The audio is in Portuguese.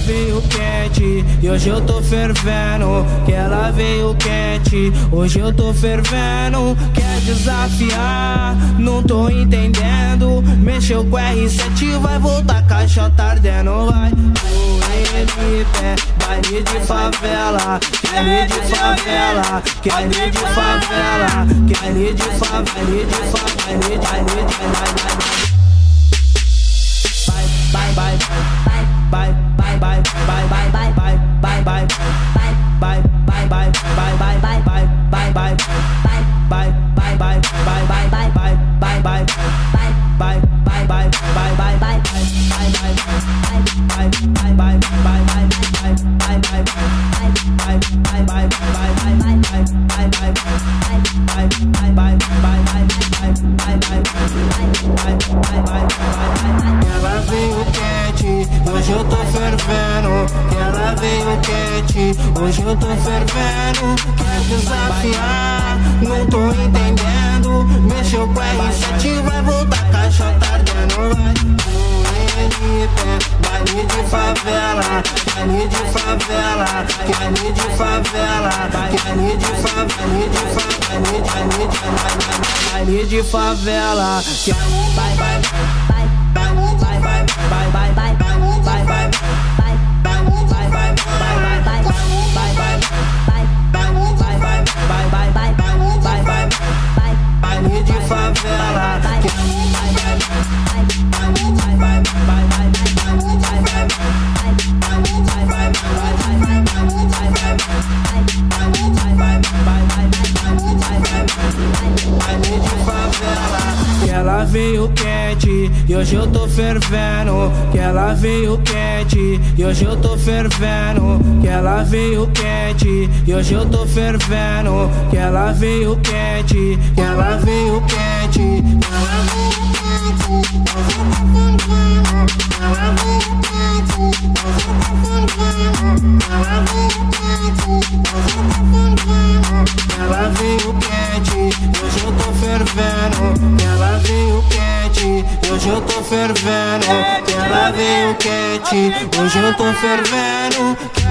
veio quente e hoje eu tô fervendo. Que ela veio quente, hoje eu tô fervendo. Quer desafiar? Não tô entendendo. Mexeu com R7, vai voltar, caixa tá ardendo. Vai pé, baile de favela, baile de favela, baile de favela, baile de favela, baile de favela, baile de favela. Ela veio quente, hoje eu tô fervendo. Ela veio quente, hoje eu tô fervendo. Quer desafiar? Não tô entendendo. Mexeu com R7, vai voltar, caixa tá ardendo. Baile de favela, baile de favela, baile de favela, baile de favela, baile de favela. Vai, vai, vai, vai, vai, vai, vai, vai, vai. Baile de favela, que ela veio quente e hoje eu tô fervendo. Que ela veio quente e hoje eu tô fervendo. Que ela veio quente e hoje eu tô fervendo. Que ela veio quente, que ela veio quente. Ela veio quente, hoje eu tô fervendo. Ela veio quente, hoje eu tô fervendo. Ela veio quente, hoje eu tô fervendo.